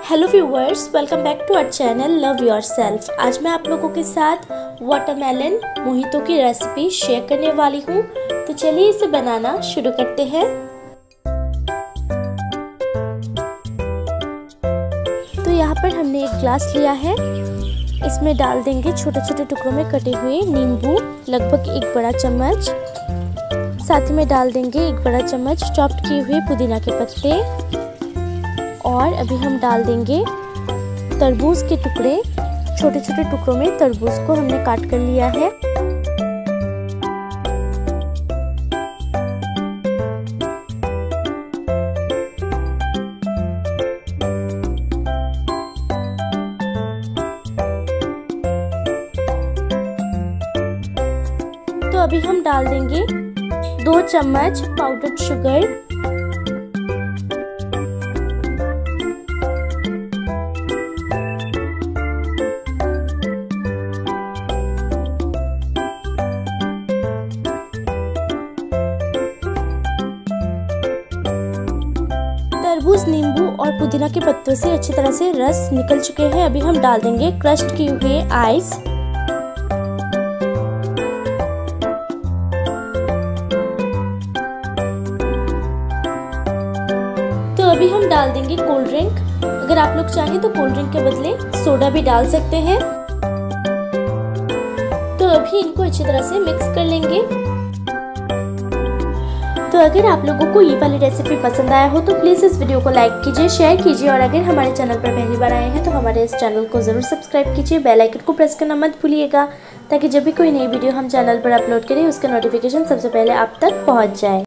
Hello viewers, welcome back to our channel love yourself. आज मैं आप लोगों के साथ वाटरमेलन मोहितो की रेसिपी शेयर करने वाली हूँ। तो चलिए इसे बनाना शुरू करते हैं। तो यहाँ पर हमने एक ग्लास लिया है, इसमें डाल देंगे छोटे छोटे टुकड़ों में कटे हुए नींबू, लगभग 1 बड़ा चम्मच। साथ में डाल देंगे 1 बड़ा चम्मच चॉप्ड किए हुए पुदीना के पत्ते। और अभी हम डाल देंगे तरबूज के टुकड़े। छोटे छोटे टुकड़ों में तरबूज को हमने काट कर लिया है। तो अभी हम डाल देंगे 2 चम्मच पाउडर्ड शुगर। तरबूज, नींबू और पुदीना के पत्तों से अच्छी तरह से रस निकल चुके हैं। अभी हम डाल देंगे क्रश्ड किए हुए आइस। तो अभी हम डाल देंगे कोल्ड ड्रिंक। अगर आप लोग चाहें तो कोल्ड ड्रिंक के बदले सोडा भी डाल सकते हैं। तो अभी इनको अच्छी तरह से मिक्स कर लेंगे। तो अगर आप लोगों को ये वाली रेसिपी पसंद आया हो तो प्लीज़ इस वीडियो को लाइक कीजिए, शेयर कीजिए। और अगर हमारे चैनल पर पहली बार आए हैं तो हमारे इस चैनल को ज़रूर सब्सक्राइब कीजिए। बेल आइकन को प्रेस करना मत भूलिएगा, ताकि जब भी कोई नई वीडियो हम चैनल पर अपलोड करें उसका नोटिफिकेशन सबसे पहले आप तक पहुंच जाए।